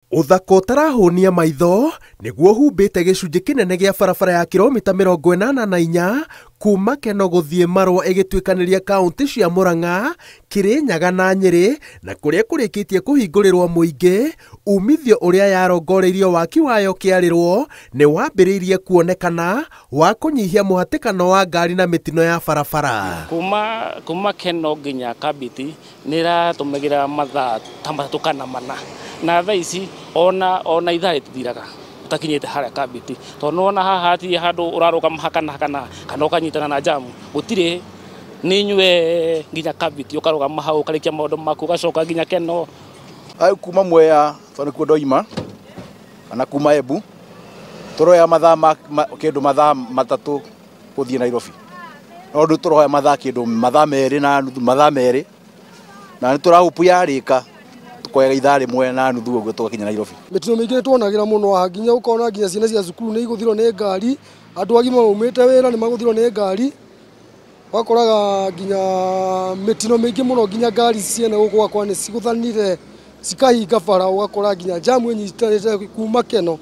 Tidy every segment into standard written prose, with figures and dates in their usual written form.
Uthaka utarahunia maitho niguo humbite gicunji kinene gia barabara ya kilomita 84 kuma Keno guthie Marwa igitwikaniria kaunti cia Murang'a, Kirinyaga na Nyeri, na kuria kurikitie kuhingurirwa muingi. Umithio uria yarongoreirio waki wayo kiarirwo ni wambiriirie kuonekana wa kunyihia muhatikano wa ngari na mitino ya barabara. Kuma Keno nginya Kabiti niratumagira mathaa ta matatu kana mana, na thaa ici ona ithaa ritithiraga utakinyite haria Kabiti, to nona haha hati handu uraruga hakana kana ukanyitana na jamu gutire ni nywe nginya Kabiti ukaruga mahau ukarikia maundu maku ugacoka nginya Keno. Ai kuma Mwea toni ku Ndoima kana kuma Embu turoya mathaa kindu mathaa matatu kuthie Nairobi, no ndu turoya mathaa kindu mathaa meri na nuthu mathaa meri, na niturahupu yarika tukoya ithaa rimwe na nuthu uguo tugakinya Nairobi. Mitino mingi tuonagira muno nginya ukona nginya ciana cia cukuru ni iguthirwo ni ngari, andu agima umite wira ni maguthirwo ni ngari, wakoraga nginya mitino mingi muno nginya ngari ciene guku kwa ni ciguthanire cikahinga bara, ugakora nginya jamu inyitanite kuma Keno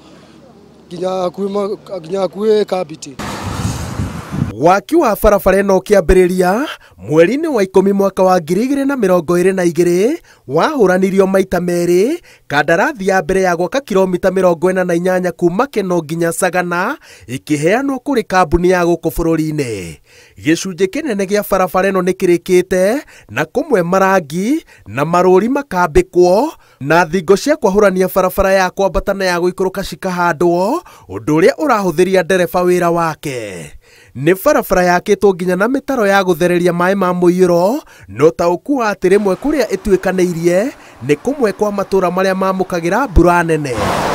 nginya kwi Kabiti. Waki wa barabara ino kiambiriria mweri-ini wa 10 mwaka wa 2022 wahuranirio maita meri. Kandarathi ya mbere ya gwaka kilomita 48 kuma Keno nginya Sagana ikiheanwo kuri kambuni ya guku bururi-ini. Gicunji kinene gia barabara ino nikirikite na kumwe marangi na maruri makambikwo na thingo cia kwahurania barabara ya kwambata na ya guikuruka cikahandwo, undu uria urahuthiria ndereba wira wake. Ni barabara yakitwo nginya na mitaro ya guthereria mai ma muiyuro, no tauku wa ati rimwe kuria itwikaneirie ni kumwe kwa matura maria mamukagira mbura nene.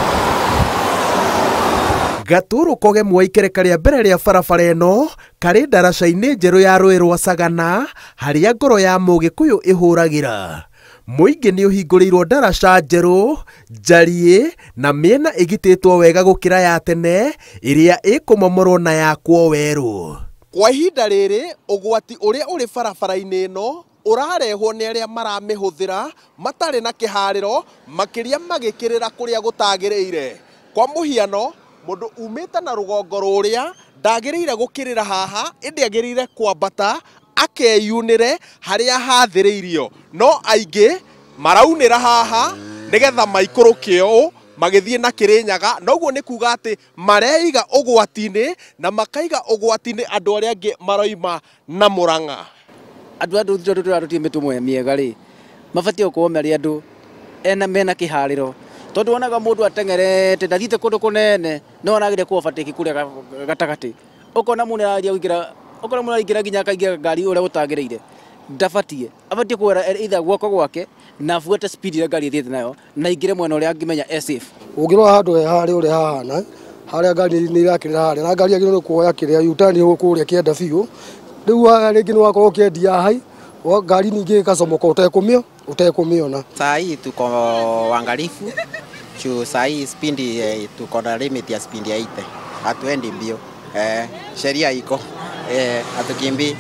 Gaturu kogemwa ikereka ria mbere ria barabara ino kari ndaraca-ini njeru ya rũĩ rwa Sagana haria ngoro ya Mũgĩkũyũ ihuragira. Muingi ni uhinguriirwo ndaraca njeru njarie na miena igititwo wega gukira ya tene iria ikumomorwo na yakwo weru. Kwa ihinda riri ugwati uria uri barabara-ini ino urarehwo ni aria maramihuthira matari na kihariro, makiria magikirira kuria gutagiriire. Kwa muhiano mundu umite na rugongo ruria ndagiriire gukirira haha, indi agiriire kwambata akeyunire haria hathiriirio, no aingi maraunira haha nigetha maikuruke magithie na Kirinyaga, noguo ni kuga ati mareiga ugwati-ini na makaiga ugwati-ini andu aria angi maroima na Murang'a. Andu turarutie mitumwe miega ri mabatie gukorwo mari andu mena kihariro, tondu wonaga mundu atengerete ndathite kundu kunene no aragire kuobatiki kuria gatagati, ukona mundu araria ugira okora mura igira nginya akaingia ngari uria gutagiriire ndabatie abatie kwera either gwako gwake na fuata speed ya ngari thiete nayo na igire mwena uria angimenya safe. Ungirwa handu hari uri hahana haria ngari ni irakirira haria na ngari agire kuoya kiria yutani kuria kienda biu, riu ringi ni wakorwo kiendia hai ngari ningi ikacomoka utekumiona. Saa hii tuko wangalifu juu saa hii speed tuko na limit ya speed ya 80, hatuendi mbio, sheria iko atukimbi.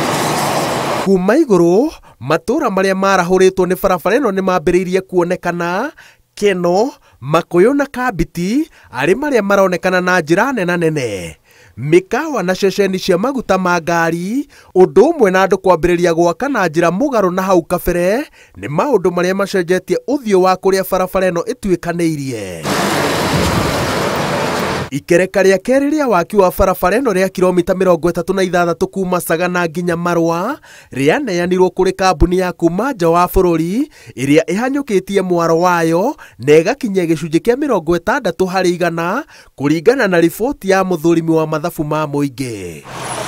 Kuma iguru matura maria marahuritwo ni barabara ino ni mambiriirie kuonekana. Keno, Makuyu na Kabiti ari maria maronekana na njira nene. Mikawa na ceceni cia maguta ma ngari undu umwe na andu kwambiriria gwaka na njira mugaru na hau kabere ni maundu maria macenjetie uthio wa kuria barabara ino itwikaneirie. Ikereka ria keri ria waki wa barabara ino ria kilomita 36 kuma Sagana nginya Marwa rianeanirwo kuri kambuni ya kuma nja wa bururi iria ihanyukitie mwaro wayo na igakinyia gicunji kia 60 hari 100 kuringana na riboti ya muthurimi wa mathabu ma muingi.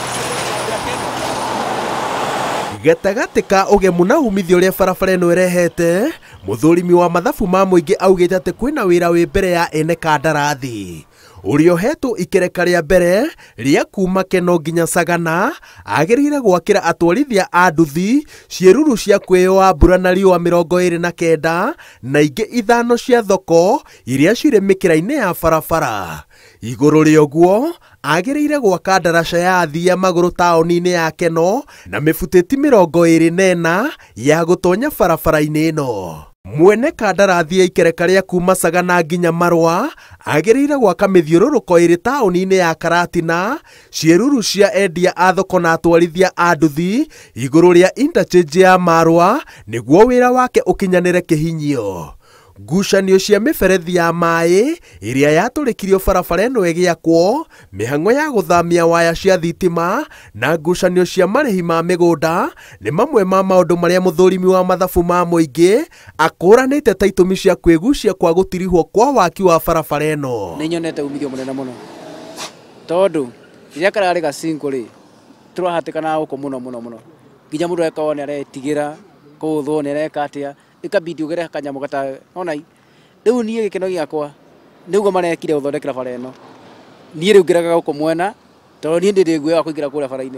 Gatagati ka ugemu na umithio ria barabara ino irehete, muthurimi wa mathabu ma muingi augite ati kwina wira wi mbere ya ene kandarathi uriohetwo ikereka ria mbere ria kuma Keno nginya Sagana agiriire gwakira atwarithia a nduthi ciiruru cia kwioa mbura na riua 29 na ingi 5 cia thoko iria ciri mikira-ini ya barabara. Iguru ria uguo agiriire gwaka ndaraca ya athia maguru taoni-ini ya Keno na mifuteti 24 ya gutonya barabara-ini ino. Mwene kandarathi ya ikereka ria kuma Sagana nginya Marwa agĩrĩire gwaka mĩthiũrũrũko ĩrĩ taũni-inĩ ya Karatina, ciĩruru cia endia a thoko na atwarithia a nduthi igũrũ rĩa interchange ya Marwa nĩguo wĩra wake ũkinyanĩre kĩhinyio. Ngucanio cia mĩberethi ya maĩ ĩrĩa yatũrĩkirio barabara ĩno ĩgĩakwo, mĩhang'o ya gũthamia waya cia thitima na ngucanio cia marĩhi ma mĩgũnda nĩ mamwe ma maũndũ marĩa mũthũrimi wa mathabu ma mũingĩ akũranĩte ta itũmi cia kwĩgucia kwa gũtirihwo kwa waki wa barabara ĩno. Nĩ nyonete umithio mũnene mũno, tondũ rĩrĩa kararĩ gacingo rĩ tũrahatĩkana gũkũ mũno nginya mũndũ ekaga nĩ aretigĩra kũũthwo nĩ areka atĩa, ikabidi ugere kanyamũ gata ona rĩu niĩ gĩkeno gĩakwa nĩguo marekire gũthondekera bara ĩno. Niĩ rĩu ngeraga gũkũ mwena tondũ niĩ ndĩ guoya kũingĩra kũrĩa bara-inĩ.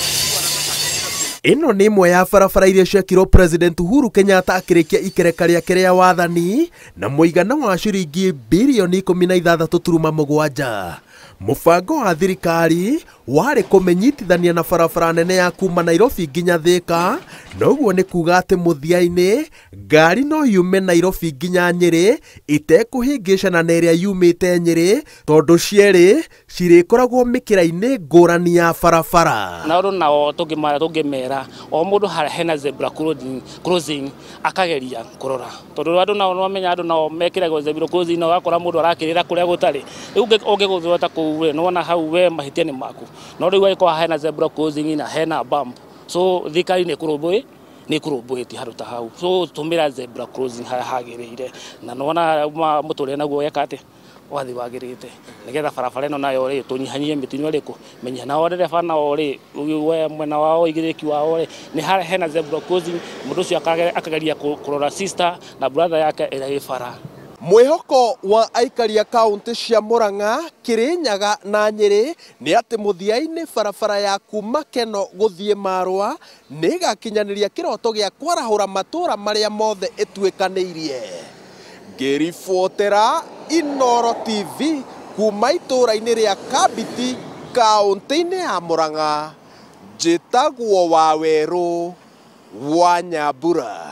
Ĩno nĩ imwe ya barabara iria ciakirwo President Uhuru Kenyatta akĩrĩkia ikereka rĩake rĩa wathani na mũigana wa ciringi birioni 16.7. Mũbango wa thirikari warĩ kũmenyithania na barabara nene ya kuma Nairobi nginya Thika, noguo nĩ kuga atĩ mũthia-inĩ ngari no yume Nairobi nginya Nyeri itekũhĩngĩcana na ĩrĩa yumĩte Nyeri, tondũ cierĩ cirĩkoragwo mĩkĩra-inĩ ngũrani ya barabara. Na ũndũ nao tũngĩmera o mũndũ harĩa hena zebra crossing akageria kũrora, tondũ andũ nao mamenya andũ nao mekĩragwo zebra crossing na ũgakora mũndũ arakĩrĩra kũrĩa gũtarĩ. Rĩu ũngĩgũthwo ta kũu we nona hau we mahĩtia nĩ maku, no rĩu agĩkorwo hena zebra crossing na hena bump, so thikari nĩ kũrũmbũĩtie handũ ta hau, so tũmĩra zebra crossing harĩa hagĩrĩire na nona mũtũrĩre naguo eka atĩ wathi wagĩrĩte nĩgetha barabara ĩno nayo rĩ tũnyihanyie mĩtino ĩrĩkũ menya nao ndereba nao rĩ we mwena wao igĩrĩki wao rĩ nĩ harĩa hena zebra crossing, mũndũ ũcio akageria kũrora sister na brother yake ĩrĩa ĩ bara. Mwĩhoko wa aikari a kaunti cia Murang'a, Kirinyaga na Nyeri nĩ atĩ mũthia-inĩ barabara ya kuma Keno gũthiĩ Marwa nĩ ĩgakinyanĩria kĩroto gĩa kwarahũra matũũra marĩa mothe ĩtuĩkanĩirie. Ngĩribotera Inooro TV kuma itũũra-inĩ rĩa Kabiti kaunti-inĩ ya Murang'a, njĩtagwo Wawerũ wa Nyambura.